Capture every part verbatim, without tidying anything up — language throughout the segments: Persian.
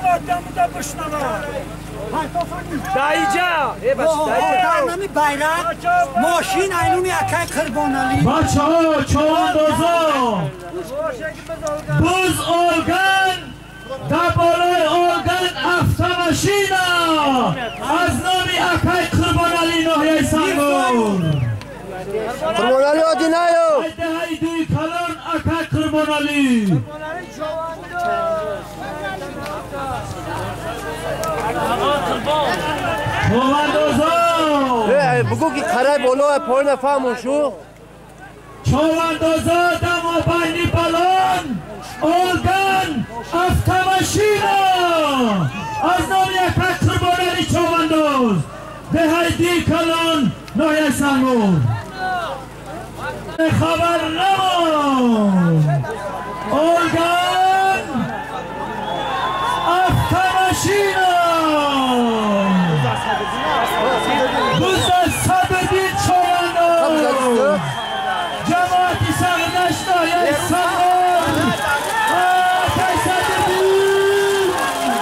صحبتمو دا بشنوم. دایجا ای بچه دایجا نمی بیرق ماشین اینون یکی قربانالی بچه ها چواندازا بوز آلگن در بالای آلگن افتمشینا از نامی یکی قربانالی ناحیه سنگور قربانالی آدی نیو ایده های دوی کلان یکی قربانالی چواندازا بگو که قرای بالا پای نفهمون شو چواندازا دما بینی بلان آلگن افتمشینا از نام یک قربانالی چوانداز دهی دی کلان ناحیه سنگور خبر نمان آلگن افتمشینا صدردین چوانداز جماعتی سردش ناحیه سنگور آتش صدردین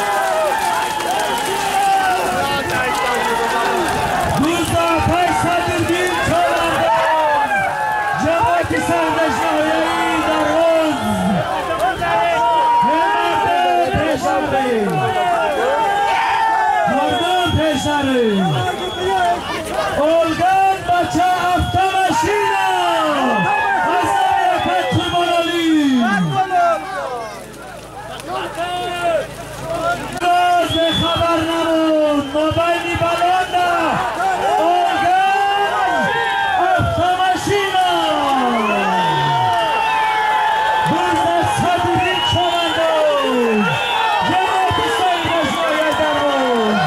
دوست آتش صدردین چوانداز جماعتی سردش ناحیه در روز مردم پیشاره مردم پیشاره آلگن بچه افتمشینا از نام یک قربانالی راز به خبر نمون مبینی بلانده آلگن افتمشینا بزد صدرین چوانداز جماعتی سنگش ناحیه در روز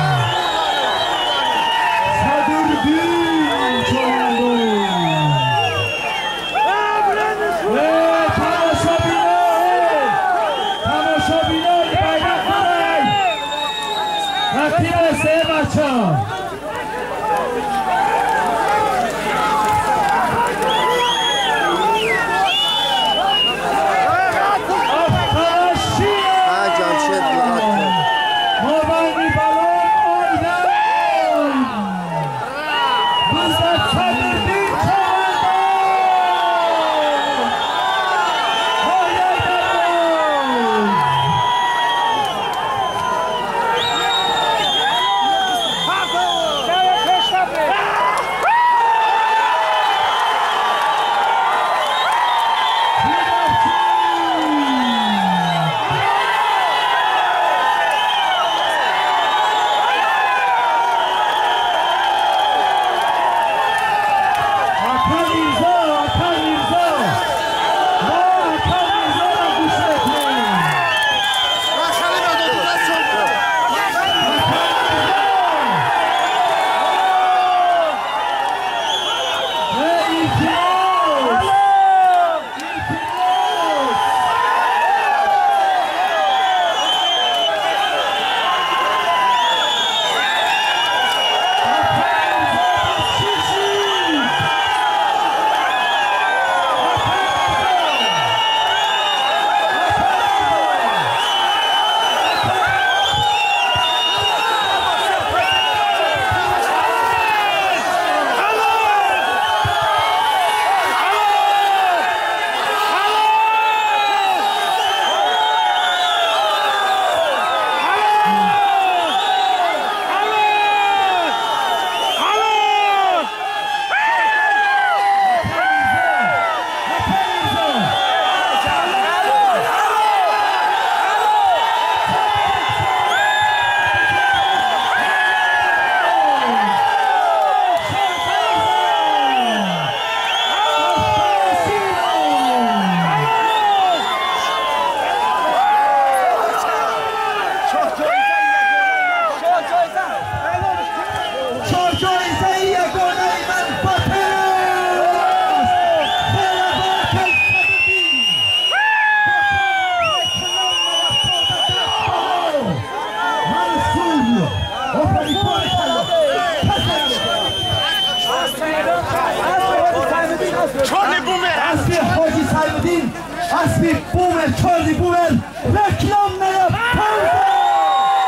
اسبی بومر چارلی بومر رکلام نیا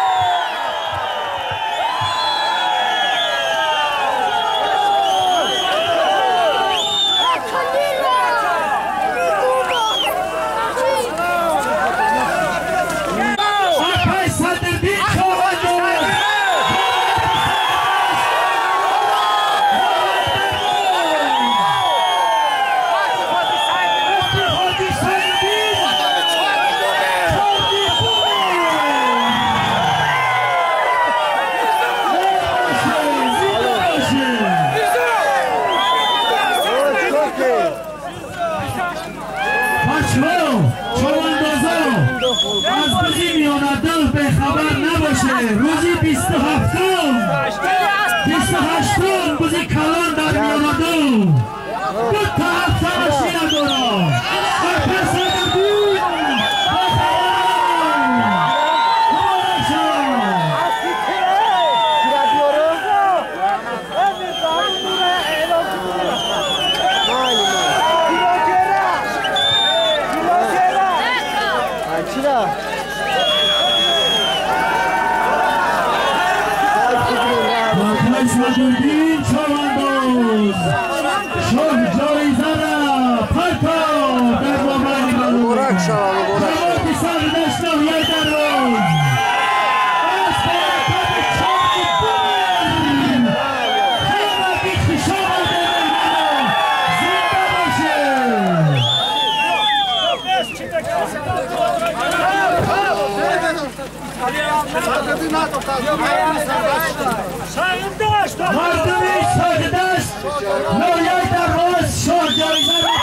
مردمی ساجدست نویای در روز شاهجایزه را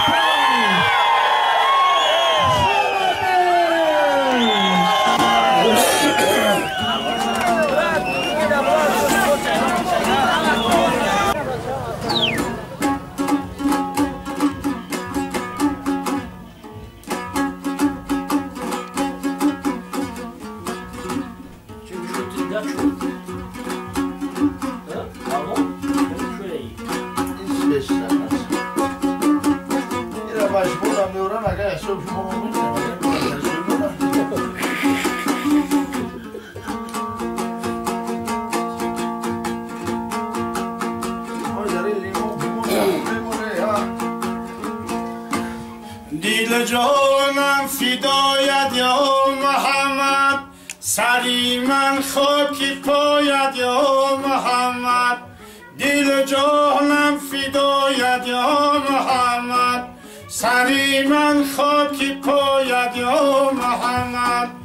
دل جانم فدایت یا محمد سری من خاک پایت یا محمد دل جانم فدایت یا محمد سری من خاک پایت یا محمد